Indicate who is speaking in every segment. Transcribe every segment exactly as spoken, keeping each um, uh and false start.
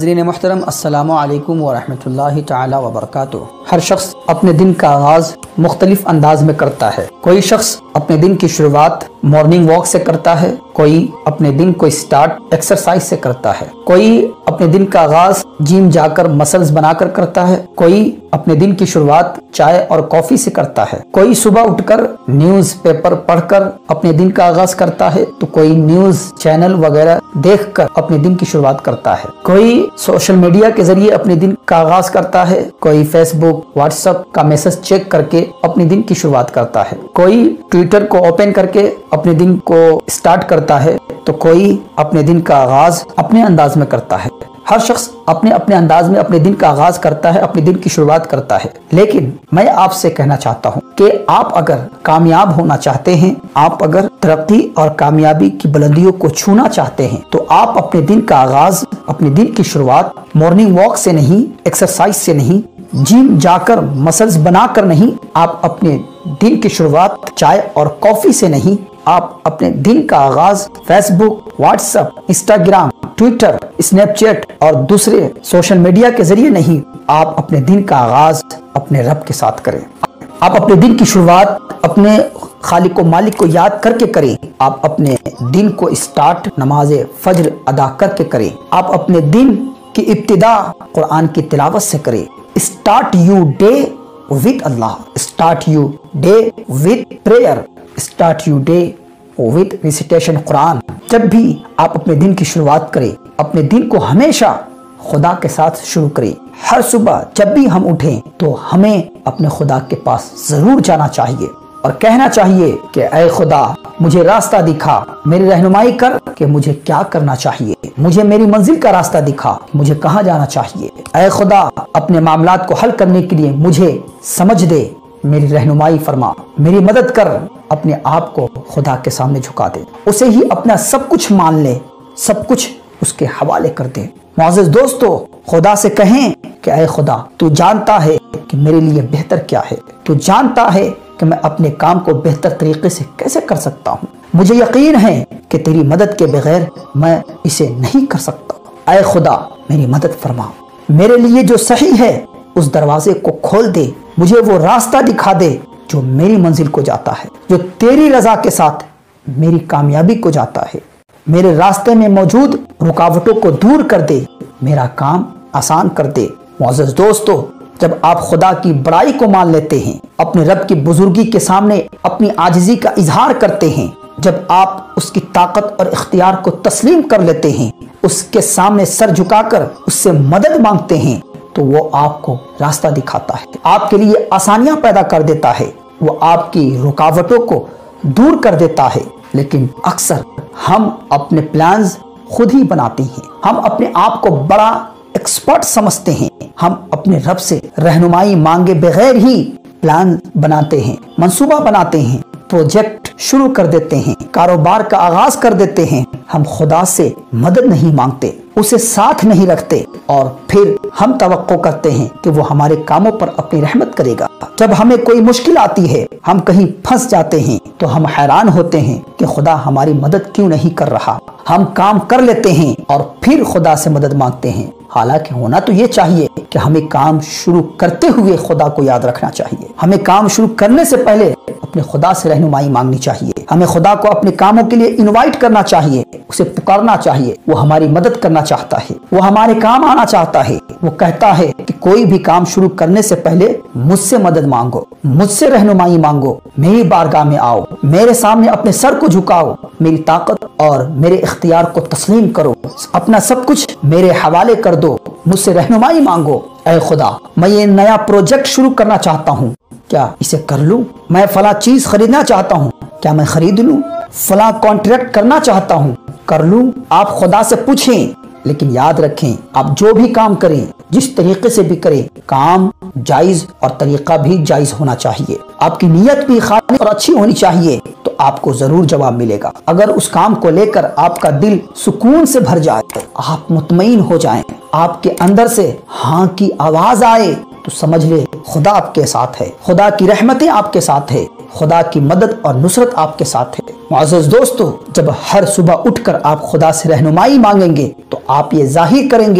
Speaker 1: ناظرین محترم، السلام علیکم ورحمۃ اللہ تعالی وبرکاتہ۔ ہر شخص اپنے دن کا آغاز مختلف انداز میں کرتا ہے۔ کوئی شخص اپنے دن کی شروعات مارننگ واک سے کرتا ہے، کوئی اپنے دن کو اسٹارٹ ایکسرسائز سے کرتا ہے، کوئی اپنے دن کا آغاز جم جا کر مسلز بنا کر کرتا ہے، کوئی اپنے دن کی شروعات چائے اور کافی سے کرتا ہے، کوئی صبح اٹھ کر نیوز پیپر پڑھ کر اپنے دن کا آغاز کرتا ہے، تو کوئی نیوز چینل وغیرہ دیکھ کر اپنے دن کی شروعات کرتا ہے، کوئی سوشل میڈیا کے ذریعے اپنے دن کا آغاز کرتا ہے، کوئی فیس بک واٹس ایپ کا میسج چیک کر کے اپنے دن کی شروعات کرتا ہے، کوئی ٹویٹر کو اوپن کر کے اپنے دن کو سٹارٹ کرتا ہے، تو کوئی اپنے دن کا آغاز اپنے انداز میں کرتا ہے۔ ہر شخص اپنے اپنے انداز میں اپنے دن کا آغاز کرتا ہے، اپنے دن کی شروعات کرتا ہے۔ لیکن میں آپ سے کہنا چاہتا ہوں کہ آپ اگر کامیاب ہونا چاہتے ہیں، آپ اگر ترقی اور کامیابی کی بلندیوں کو چھونا چاہتے ہیں، تو آپ اپنے دن کا آغاز، اپنے دن کی شروعات مارننگ واک سے نہیں، ایکسرسائز سے نہیں، جم جا کر مسلز بنا کر نہیں، آپ اپنے دن کی شروعات چائے اور کافی سے نہیں، آپ اپنے دن کا آغاز Facebook, WhatsApp, Instagram, Twitter, Snapchat اور دوسرے سوشل میڈیا کے ذریعے نہیں، آپ اپنے دن کا آغاز اپنے رب کے ساتھ کریں۔ آپ اپنے دن کی شروعات اپنے خالق و مالک کو یاد کر کے کریں۔ آپ اپنے دن کو اسٹارٹ نماز فجر ادا کر کے کریں۔ آپ اپنے دن کی ابتدا قرآن کی تلاوت سے کریں۔ Start your day with Allah, start your day with prayer، start your day with recitation Quran. جب بھی آپ اپنے دن کی شروعات کریں، اپنے دن کو ہمیشہ خدا کے ساتھ شروع کریں۔ ہر صبح جب بھی ہم اٹھیں تو ہمیں اپنے خدا کے پاس ضرور جانا چاہیے اور کہنا چاہیے کہ اے خدا مجھے راستہ دکھا، میری رہنمائی کر کہ مجھے کیا کرنا چاہیے، مجھے میری منزل کا راستہ دکھا، مجھے کہاں جانا چاہیے۔ اے خدا اپنے معاملات کو حل کرنے کے لیے مجھے سمجھ دے، میری رہنمائی فرما، میری مدد کر، اپنے آپ کو خدا کے سامنے جھکا دے، اسے ہی اپنا سب کچھ مان لے، سب کچھ اس کے حوالے کر دے۔ معزز دوستو، خدا سے کہیں کہ اے خدا تو جانتا ہے کہ میرے لیے بہتر کیا ہے، تو جانتا ہے کہ میں اپنے کام کو بہتر طریقے سے کیسے کر سکتا ہوں، مجھے یقین ہے کہ تیری مدد کے بغیر میں اسے نہیں کر سکتا۔ اے خدا میری مدد فرما، میرے لیے جو صحیح ہے اس دروازے کو کھول دے، مجھے وہ راستہ دکھا دے جو میری منزل کو جاتا ہے، جو تیری رضا کے ساتھ میری کامیابی کو جاتا ہے۔ میرے راستے میں موجود رکاوٹوں کو دور کر دے، میرا کام آسان کر دے۔ معزز دوستو، جب آپ خدا کی بڑائی کو مان لیتے ہیں، اپنے رب کی بزرگی کے سامنے اپنی عاجزی کا اظہار کرتے ہیں، جب آپ اس کی طاقت اور اختیار کو تسلیم کر لیتے ہیں، اس کے سامنے سر جھکا کر اس سے مدد مانگتے ہیں، تو وہ آپ کو راستہ دکھاتا ہے، آپ کے لیے آسانیاں پیدا کر دیتا ہے، وہ آپ کی رکاوٹوں کو دور کر دیتا ہے۔ لیکن اکثر ہم اپنے پلانز خود ہی بناتے ہیں، ہم اپنے آپ کو بڑا ایکسپرٹ سمجھتے ہیں، ہم اپنے رب سے رہنمائی مانگے بغیر ہی پلان بناتے ہیں، منصوبہ بناتے ہیں، پروجیکٹ شروع کر دیتے ہیں، کاروبار کا آغاز کر دیتے ہیں۔ ہم خدا سے مدد نہیں مانگتے، اسے ساتھ نہیں رکھتے، اور پھر ہم توقع کرتے ہیں کہ وہ ہمارے کاموں پر اپنی رحمت کرے گا۔ جب ہمیں کوئی مشکل آتی ہے، ہم کہیں پھنس جاتے ہیں، تو ہم حیران ہوتے ہیں کہ خدا ہماری مدد کیوں نہیں کر رہا۔ ہم کام کر لیتے ہیں اور پھر خدا سے مدد مانگتے ہیں، حالانکہ ہونا تو یہ چاہیے کہ ہمیں کام شروع کرتے ہوئے خدا کو یاد رکھنا چاہیے، ہمیں کام شروع کرنے سے پہلے اپنے خدا سے رہنمائی مانگنی چاہیے، ہمیں خدا کو اپنے کاموں کے لیے انوائٹ کرنا چاہیے، اسے پکارنا چاہیے، وہ ہماری مدد کرنا چاہتا ہے، وہ ہمارے کام آنا چاہتا ہے۔ وہ کہتا ہے کہ کوئی بھی کام شروع کرنے سے پہلے مجھ سے مدد مانگو، مجھ سے رہنمائی مانگو، میری بارگاہ میں آؤ، میرے سامنے اپنے سر کو جھکاؤ، میری طاقت اور میرے اختیار کو تسلیم کرو، اپنا سب کچھ میرے حوالے کر دو، مجھ سے رہنمائی مانگو۔ اے خدا میں یہ نیا پروجیکٹ شروع کرنا چاہتا ہوں، کیا اسے کر لوں؟ میں فلاں چیز خریدنا چاہتا ہوں، کیا میں خرید لوں؟ فلاں کانٹریکٹ کرنا چاہتا ہوں، کر لوں؟ آپ خدا سے پوچھیں، لیکن یاد رکھیں آپ جو بھی کام کریں، جس طریقے سے بھی کریں، کام جائز اور طریقہ بھی جائز ہونا چاہیے، آپ کی نیت بھی خالص اور اچھی ہونی چاہیے، تو آپ کو ضرور جواب ملے گا۔ اگر اس کام کو لے کر آپ کا دل سکون سے بھر جائے، آپ مطمئن ہو جائیں، آپ کے اندر سے ہاں کی آواز آئے، تو سمجھ لے خدا آپ کے ساتھ ہے، خدا کی رحمتیں آپ کے ساتھ ہے، خدا کی مدد اور نصرت آپ کے ساتھ ہے۔ معزز دوستو، جب ہر صبح اٹھ کر آپ خدا سے رہنمائی مانگیں گے تو آپ یہ ظاہر کریں گے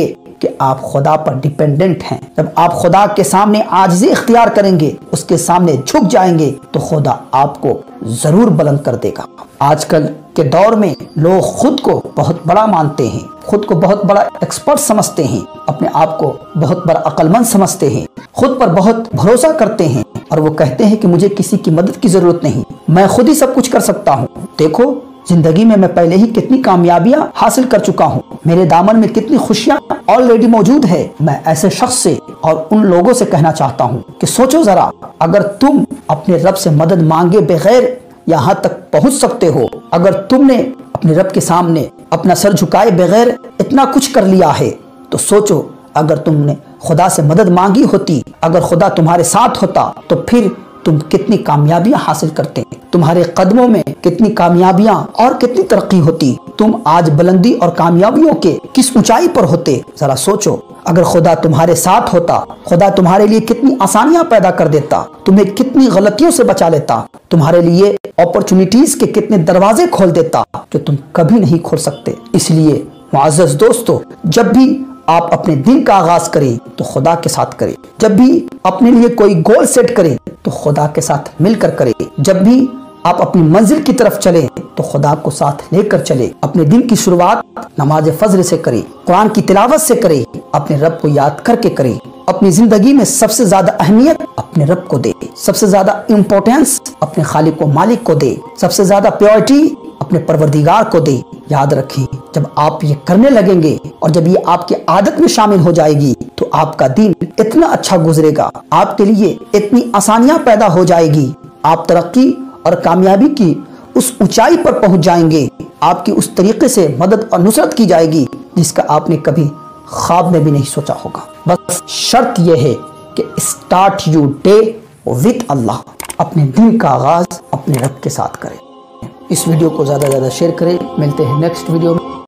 Speaker 1: کہ آپ خدا پر ڈیپینڈنٹ ہیں۔ جب آپ خدا کے سامنے عاجزی اختیار کریں گے، اس کے سامنے جھک جائیں گے، تو خدا آپ کو ضرور بلند کر دے گا۔ آج کل کے دور میں لوگ خود کو بہت بڑا مانتے ہیں، خود کو بہت بڑا ایکسپرٹ سمجھتے ہیں، اپنے آپ کو بہت بڑا عقل مند سمجھتے ہیں، خود پر بہت بھروسہ کرتے ہیں، اور وہ کہتے ہیں کہ مجھے کسی کی مدد کی ضرورت نہیں، میں خود ہی سب کچھ کر سکتا ہوں۔ دیکھو زندگی میں میں پہلے ہی کتنی کامیابیاں حاصل کر چکا ہوں، میرے دامن میں کتنی خوشیاں آلریڈی موجود ہے۔ میں ایسے شخص سے اور ان لوگوں سے کہنا چاہتا ہوں کہ سوچو ذرا، اگر تم اپنے رب سے مدد مانگے بغیر یہاں تک پہنچ سکتے ہو، اگر تم نے اپنے رب کے سامنے اپنا سر جھکائے بغیر اتنا کچھ کر لیا ہے، تو سوچو اگر تم نے خدا سے مدد مانگی ہوتی، اگر خدا تمہارے ساتھ ہوتا، تو پھر تم کتنی کامیابیاں حاصل کرتے، تمہارے قدموں میں کتنی کامیابیاں اور کتنی ترقی ہوتی، تم آج بلندی اور کامیابیوں کے کس اونچائی پر ہوتے۔ ذرا سوچو، اگر خدا تمہارے ساتھ ہوتا، خدا تمہارے لیے کتنی آسانیاں پیدا کر دیتا، تمہیں کتنی غلطیوں سے بچا لیتا، تمہارے لیے اپرچونٹیز کے کتنے دروازے کھول دیتا جو تم کبھی نہیں کھول سکتے۔ اس لیے معزز دوستو، جب بھی آپ اپنے دن کا آغاز کریں تو خدا کے ساتھ کریں، جب بھی اپنے لیے کوئی گول سیٹ کریں تو خدا کے ساتھ مل کر کریں، جب بھی آپ اپنی منزل کی طرف چلیں تو خدا کو ساتھ لے کر چلیں۔ اپنے دن کی شروعات نماز فجر سے کریں، قرآن کی تلاوت سے کریں، اپنے رب کو یاد کر کے کریں۔ اپنی زندگی میں سب سے زیادہ اہمیت اپنے رب کو دے، سب سے زیادہ امپورٹنس اپنے خالق و مالک کو دے، سب سے زیادہ پیورٹی اپنے پروردگار کو دے۔ یاد رکھیں، جب آپ یہ کرنے لگیں گے اور جب یہ آپ کی عادت میں شامل ہو جائے گی تو آپ کا دن اتنا اچھا گزرے گا، آپ کے لیے اتنی آسانیاں پیدا ہو جائے گی، آپ ترقی اور کامیابی کی اس اونچائی پر پہنچ جائیں گے، آپ کی اس طریقے سے مدد اور نصرت کی جائے گی جس کا آپ نے کبھی خواب میں بھی نہیں سوچا ہوگا۔ بس شرط یہ ہے کہ start your day with Allah, اپنے دن کا آغاز اپنے رب کے ساتھ کریں۔ اس ویڈیو کو زیادہ سے زیادہ شیئر کریں۔ ملتے ہیں نیکسٹ ویڈیو میں۔